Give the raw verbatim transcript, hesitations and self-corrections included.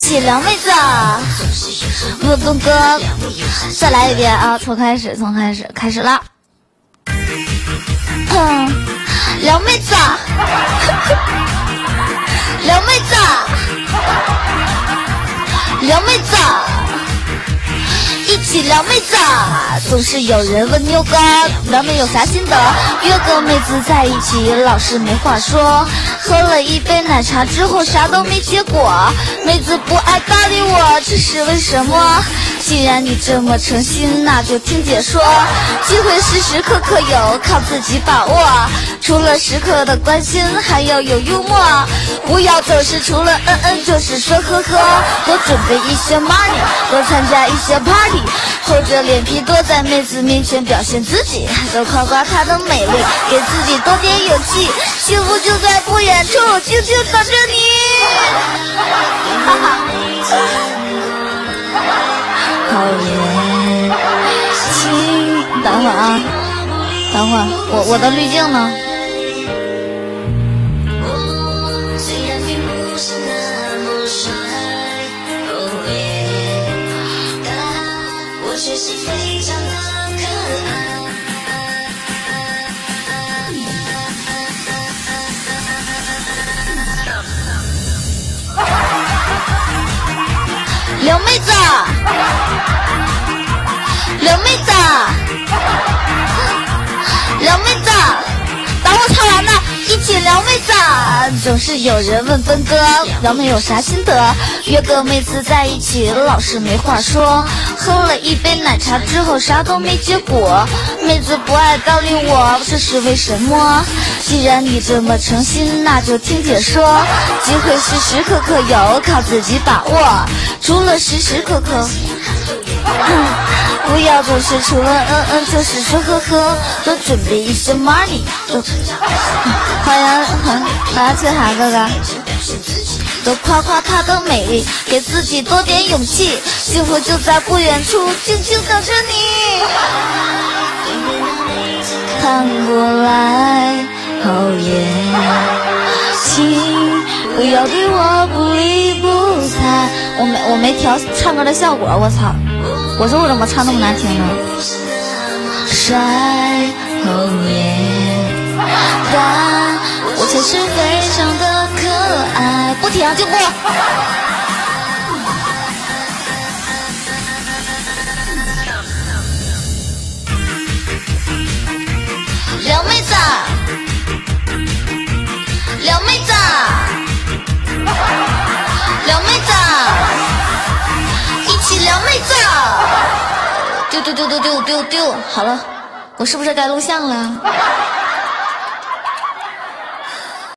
起撩妹子。不东哥，再来一遍啊！从开始，从开始，开始啦。哼，撩妹子，撩妹子，撩妹子。一起撩妹子，总是有人问牛哥撩妹有啥心得，约个妹子在一起老是没话说，喝了一杯奶茶之后啥都没结果，妹子不爱搭理我，这是为什么？既然你这么诚心，那就听姐说，机会时时刻刻有，靠自己把握，除了时刻的关心还要有幽默，不要总是除了嗯嗯就是说呵呵，多准备一些 money， 多参加一些 party， 厚着脸皮多在妹子面前表现自己，多夸夸她的美丽，给自己多点勇气，幸福就在不远处，静静等着你。哈哈，好远，请等会儿啊，等会儿，我我的滤镜呢？撩妹子，撩妹子，撩妹子，等我唱完了，一起撩妹子。总是有人问奔哥撩妹有啥心得，约个妹子在一起老是没话说，喝了一杯奶茶之后啥都没结果，妹子不爱搭理我，这是为什么？既然你这么诚心，那就听姐说，机会时时刻刻有，靠自己把握，除了时时刻刻不要总是除了嗯嗯就是说呵呵，多准备一些 money， 多欢迎欢迎翠涵哥哥，多夸夸她的美丽，给自己多点勇气，幸福就在不远处，静静等着你。看过来好远，请不要对我不理不睬。我没我没调唱歌的效果，我操！我说我怎么唱那么难听呢？晒后面，但我确实非常的可爱。不停，就过。撩妹子，撩妹子，撩妹子，一起撩妹子。丢丢丢丢丢丢丢，好了，我是不是该录像了？